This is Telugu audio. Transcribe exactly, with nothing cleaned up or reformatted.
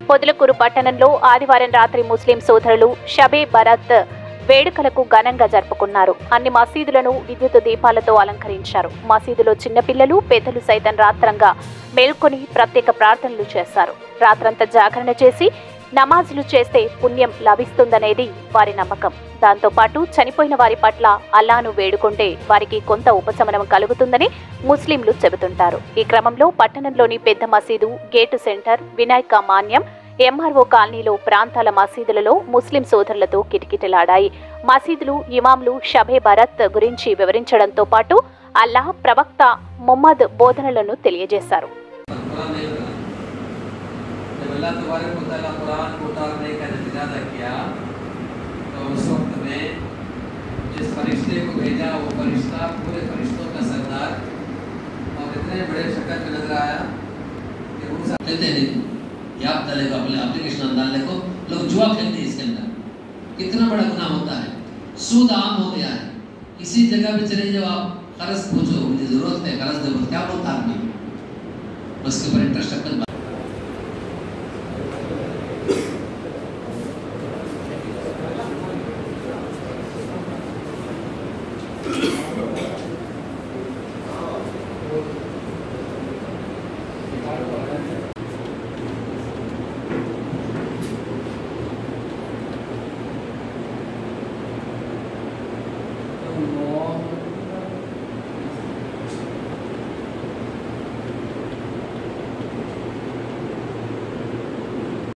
పొదలకూరు పట్టణంలో ఆదివారం రాత్రి ముస్లిం సోదరులు షబే బరాత్ వేడుకలకు ఘనంగా జరుపుకున్నారు. అన్ని మసీదులను విద్యుత్ దీపాలతో అలంకరించారు. మసీదులో చిన్నపిల్లలు, పెద్దలు సైతం రాత్రంగా మేల్కొని ప్రత్యేక ప్రార్థనలు చేశారు. రాత్రంతా జాగరణ చేసి నమాజులు చేస్తే పుణ్యం లభిస్తుందనేది వారి నమ్మకం. దాంతో పాటు చనిపోయిన వారి పట్ల అల్లాను వేడుకుంటే వారికి కొంత ఉపశమనం కలుగుతుందని ముస్లింలు చెబుతుంటారు. ఈ క్రమంలో పట్టణంలోని పెద్ద మసీదు, gate centre, Vinayaka Manyam, MRO కాలనీలో ప్రాంతాల మసీదులలో ముస్లిం సోదరులతో కిటకిటలాడాయి. మసీదులు, ఇమాంలు షబే బరాత్ గురించి వివరించడంతో పాటు అల్లాహ్ ప్రవక్త ముహమ్మద్ బోధనలను తెలియజేశారు. अल्लाह तबारक व तआला कुरान को उतारने का जब इरादा किया तो उस वक्त में जिस फरिश्ते को भेजा वो फरिश्ता पूरे फरिश्तों का सरदार और इतने बड़े शक्ल में नजर आया कि वो कहते हैं या आप डाले को अपने एप्लीकेशन डालने को लोग जुआ खेलते हैं इसके अंदर। कितना बड़ा गुनाह होता है, सूद आम हो गया है। किसी जगह पे चले जाओ आप कर्ज पूछो, मुझे जरूरत है कर्ज दो, क्या बोलता आदमी उसके ऊपर इंटरेस्ट रखकर Thank you.